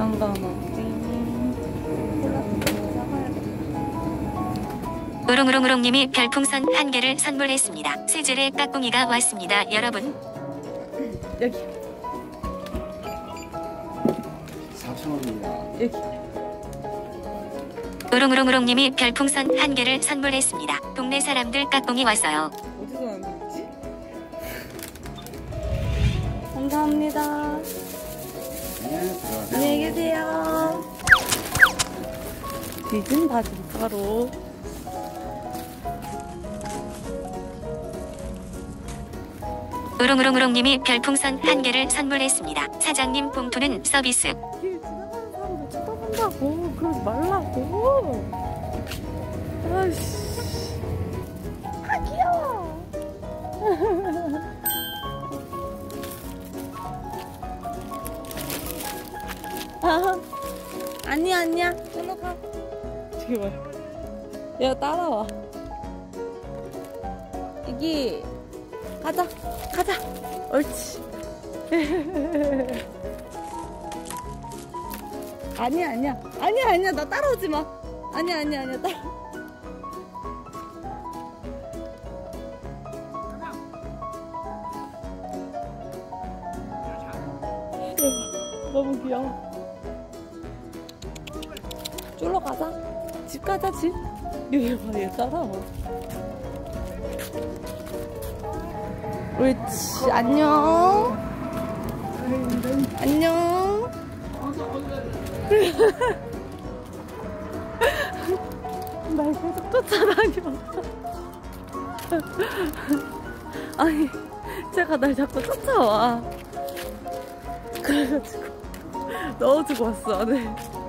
안 가나? 우롱우롱우롱님이 별풍선 1개를 선물했습니다. 세젤의 까꿍이가 왔습니다, 여러분. 여기 4,000원입니다. 여기. 우롱우롱우롱님이 별풍선 1개를 선물했습니다. 동네 사람들 까꿍이 왔어요. 어디서 만들었지? 감사합니다. 네, 들어가세요. 안녕히 계세요. 뒤진 바지 바로. 우롱우롱우롱님이 별풍선 1개를 선물했습니다. 사장님 봉투는 서비스. 길 지나가는 사람들 쳐다본다고. 그러지 말라고. 아이씨. 아, 귀여워. 아, 아니야, 아니야. 끊어가. 저기 봐. 얘가 따라와. 여기. 가자. 가자. 옳지. 아니야, 아니야. 아니야, 아니야. 나 따라오지 마. 아니야, 아니야, 아니야. 너무 귀여워. 쫄러 가자. 집 가자, 집. 여기 봐, 얘 따라와. 옳지. 안녕. 안녕. 날 계속 쫓아다녀. 아니, 제가 날 자꾸 쫓아와. 그래가지고 넣어주고 왔어, 안에.